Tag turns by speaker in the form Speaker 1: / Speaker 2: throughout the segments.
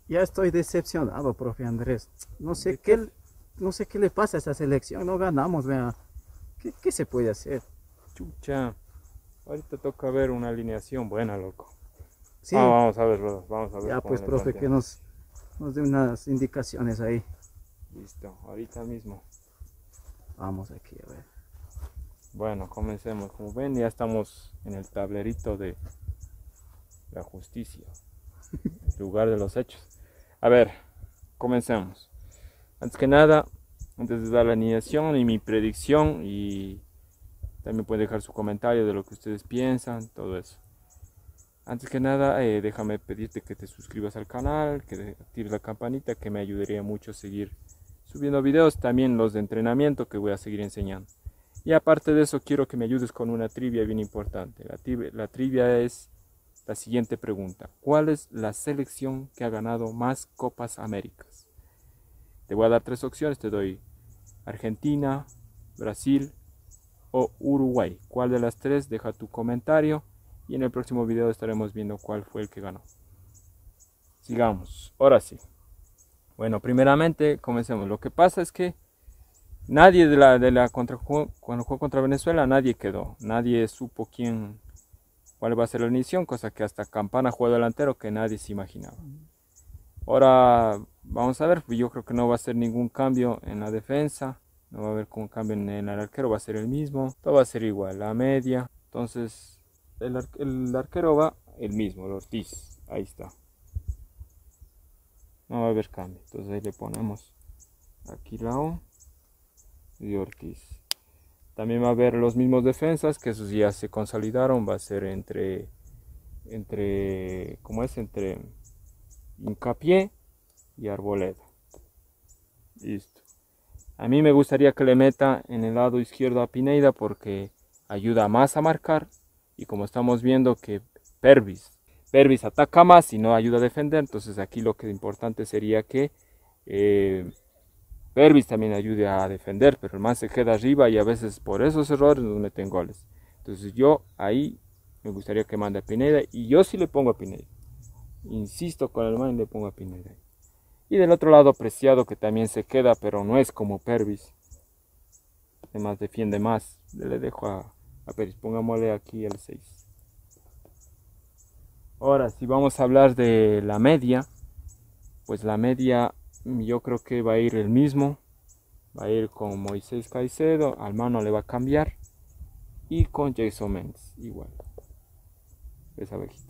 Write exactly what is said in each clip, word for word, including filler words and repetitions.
Speaker 1: Ya estoy decepcionado, profe Andrés. No sé
Speaker 2: ¿De qué?
Speaker 1: qué, no sé qué le pasa a esa selección. No ganamos, vea. ¿Qué, qué se puede hacer?
Speaker 2: Chucha. Ahorita toca ver una alineación buena, loco. Ah,
Speaker 1: Sí,
Speaker 2: vamos a ver, Rodas, vamos a ver
Speaker 1: ya
Speaker 2: cómo
Speaker 1: pues,
Speaker 2: le
Speaker 1: profe, que
Speaker 2: planteamos.
Speaker 1: nos, nos dé unas indicaciones ahí.
Speaker 2: Listo, ahorita mismo.
Speaker 1: Vamos aquí, a ver.
Speaker 2: Bueno, comencemos. Como ven, ya estamos en el tablerito de la justicia, el lugar de los hechos. A ver, comencemos. Antes que nada, antes de dar la alineación y mi predicción, y también pueden dejar su comentario de lo que ustedes piensan, todo eso. Antes que nada, eh, déjame pedirte que te suscribas al canal, que actives la campanita, que me ayudaría mucho a seguir subiendo videos, también los de entrenamiento que voy a seguir enseñando. Y aparte de eso, quiero que me ayudes con una trivia bien importante. La, trivia, la trivia es la siguiente pregunta. ¿Cuál es la selección que ha ganado más Copas Américas? Te voy a dar tres opciones, te doy Argentina, Brasil o Uruguay. ¿Cuál de las tres? Deja tu comentario y en el próximo video estaremos viendo cuál fue el que ganó. Sigamos, ahora sí. Bueno, primeramente comencemos. Lo que pasa es que nadie de la, de la contra, cuando jugó contra Venezuela, nadie quedó. Nadie supo quién, cuál va a ser la inición, cosa que hasta Campana jugó delantero que nadie se imaginaba. Ahora vamos a ver, yo creo que no va a ser ningún cambio en la defensa. No va a haber un cambio en el arquero, va a ser el mismo. Todo va a ser igual, la media. Entonces, el, ar el arquero va el mismo, el Ortiz. Ahí está. No va a haber cambio. Entonces ahí le ponemos aquí la O y Ortiz. También va a haber los mismos defensas, que esos ya se consolidaron. Va a ser entre, entre, ¿cómo es? Entre Hincapié y Arboleda. Listo. A mí me gustaría que le meta en el lado izquierdo a Pineda porque ayuda más a marcar. Y como estamos viendo que Pervis, Pervis ataca más y no ayuda a defender, entonces aquí lo que es importante sería que eh, Pervis también ayude a defender, pero el man se queda arriba y a veces por esos errores nos meten goles. Entonces yo ahí me gustaría que mande a Pineda y yo sí le pongo a Pineda. Insisto con el man y le pongo a Pineda. Y del otro lado Preciado que también se queda, pero no es como Pervis. Además defiende más. Le dejo a, a Pervis. Pongámosle aquí el seis. Ahora, si vamos a hablar de la media, pues la media yo creo que va a ir el mismo. Va a ir con Moisés Caicedo. Al mano le va a cambiar. Y con Jason Mendes. Igual. Esa abejita.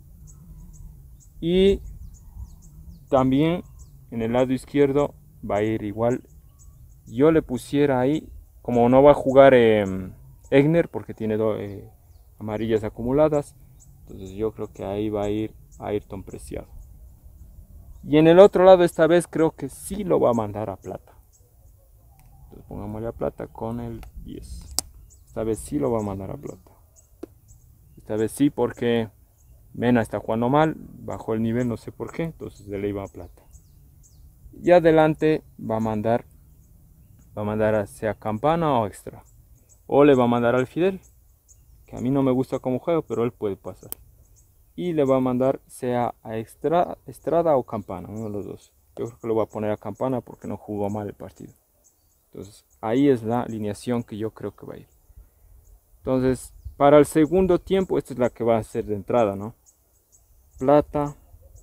Speaker 2: Y también en el lado izquierdo va a ir igual. Yo le pusiera ahí, como no va a jugar eh, Egner porque tiene dos eh, amarillas acumuladas, entonces yo creo que ahí va a ir Ayrton Preciado. Y en el otro lado esta vez creo que sí lo va a mandar a Plata. Entonces pongámosle a Plata con el diez. Esta vez sí lo va a mandar a Plata. Esta vez sí porque Mena está jugando mal, bajó el nivel, no sé por qué, entonces le iba a Plata. Y adelante va a mandar, va a mandar a sea Campana o Extra. O le va a mandar al Fidel, que a mí no me gusta como juego, pero él puede pasar. Y le va a mandar sea a Extra, Estrada o Campana, uno de los dos. Yo creo que lo va a poner a Campana porque no jugó mal el partido. Entonces ahí es la alineación que yo creo que va a ir. Entonces para el segundo tiempo, esta es la que va a ser de entrada, ¿no? Plata,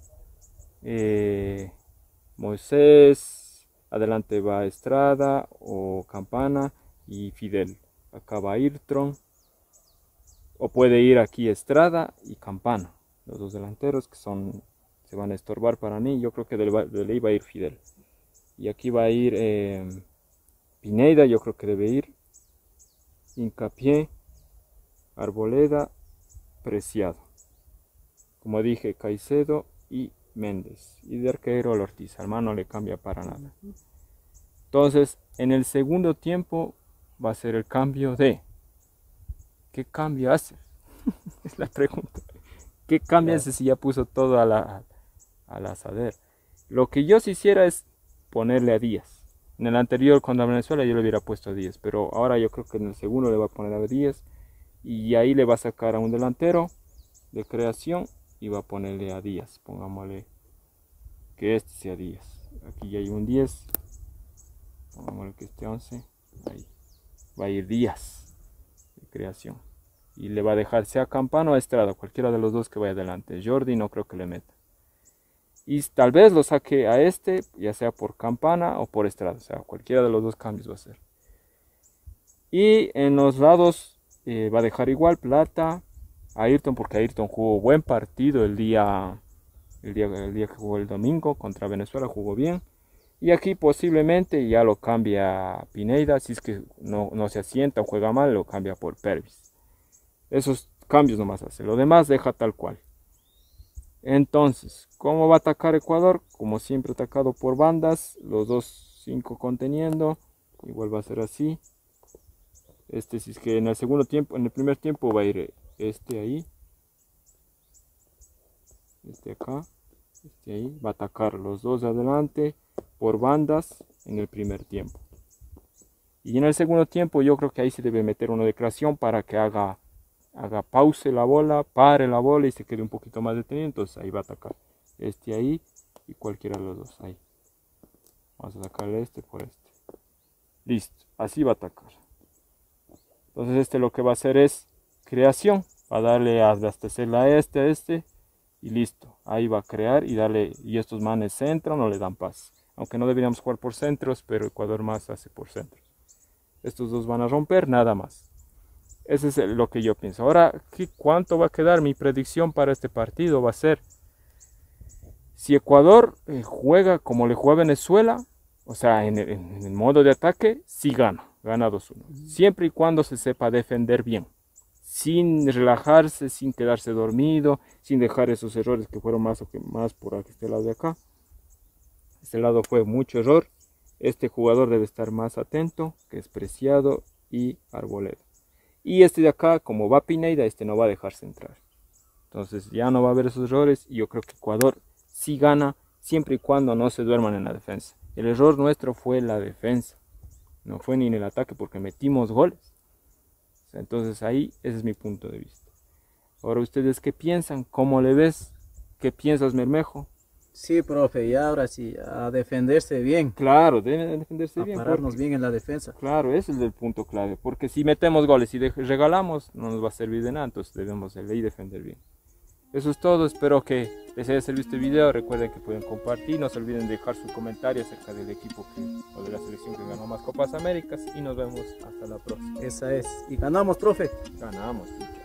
Speaker 2: eh, Moisés, adelante va Estrada o Campana y Fidel. Acá va Ayrton, o puede ir aquí Estrada y Campana, los dos delanteros que son, se van a estorbar para mí. Yo creo que de ley va a ir Fidel. Y aquí va a ir eh, Pineda, yo creo que debe ir. Hincapié, Arboleda, Preciado. Como dije, Caicedo y Méndez. Y de arquero el Ortiz, al mano le cambia para nada. Entonces, en el segundo tiempo va a ser el cambio de... ¿Qué cambio hace? Es la pregunta. ¿Qué cambio hace si ya puso todo a la, al asadero? Lo que yo sí hiciera es ponerle a Díaz. En el anterior, contra Venezuela, yo le hubiera puesto a Díaz. Pero ahora yo creo que en el segundo le va a poner a Díaz. Y ahí le va a sacar a un delantero de creación y va a ponerle a Díaz. Pongámosle que este sea diez. Aquí ya hay un diez. Vamos a que este once. Ahí. Va a ir diez de creación. Y le va a dejar sea Campana o Estrada, cualquiera de los dos que vaya adelante. Jordi no creo que le meta. Y tal vez lo saque a este, ya sea por Campana o por Estrada. O sea, cualquiera de los dos cambios va a ser. Y en los lados eh, va a dejar igual Plata, Ayrton, porque Ayrton jugó buen partido el día, el día, el día que jugó el domingo contra Venezuela, jugó bien. Y aquí posiblemente ya lo cambia Pineda, si es que no, no se asienta o juega mal, lo cambia por Pervis. Esos cambios nomás hace, lo demás deja tal cual. Entonces, ¿cómo va a atacar Ecuador? Como siempre, atacado por bandas, los dos cinco conteniendo, igual va a ser así. Este, si es que en el segundo tiempo, en el primer tiempo va a ir este ahí, este acá, este ahí, va a atacar los dos de adelante por bandas en el primer tiempo. Y en el segundo tiempo yo creo que ahí se debe meter uno de creación para que haga haga pause la bola, pare la bola y se quede un poquito más detenido. Entonces ahí va a atacar este ahí y cualquiera de los dos ahí. Vamos a sacarle este por este. Listo, así va a atacar. Entonces este lo que va a hacer es creación. Va a darle a abastecerla a este, a este y listo. Ahí va a crear y darle, y estos manes centran o le dan paz. Aunque no deberíamos jugar por centros, pero Ecuador más hace por centros. Estos dos van a romper, nada más. Eso es lo que yo pienso. Ahora, ¿qué, ¿cuánto va a quedar? Mi predicción para este partido va a ser, si Ecuador eh, juega como le juega Venezuela, o sea, en el, en el modo de ataque, sí gana, gana dos uno. Siempre y cuando se sepa defender bien, sin relajarse, sin quedarse dormido, sin dejar esos errores que fueron más o que más por este lado de acá. Este lado fue mucho error. Este jugador debe estar más atento, que es Preciado y Arboleda. Y este de acá, como va Pineda, este no va a dejarse entrar. Entonces ya no va a haber esos errores. Y yo creo que Ecuador sí gana, siempre y cuando no se duerman en la defensa. El error nuestro fue la defensa. No fue ni en el ataque porque metimos goles. Entonces ahí, ese es mi punto de vista. Ahora, ¿ustedes qué piensan? ¿Cómo le ves? ¿Qué piensas, Mermejo?
Speaker 1: Sí, profe, y ahora sí, a defenderse bien.
Speaker 2: Claro, deben defenderse
Speaker 1: a
Speaker 2: bien.
Speaker 1: A pararnos
Speaker 2: porque,
Speaker 1: bien en la defensa.
Speaker 2: Claro, ese es el punto clave. Porque si metemos goles y regalamos, no nos va a servir de nada. Entonces debemos de ley defender bien. Eso es todo. Espero que les haya servido este video. Recuerden que pueden compartir. No se olviden de dejar su comentario acerca del equipo que, o de la selección que ganó más Copas Américas. Y nos vemos hasta la próxima.
Speaker 1: Esa es. Y ganamos, profe.
Speaker 2: Ganamos.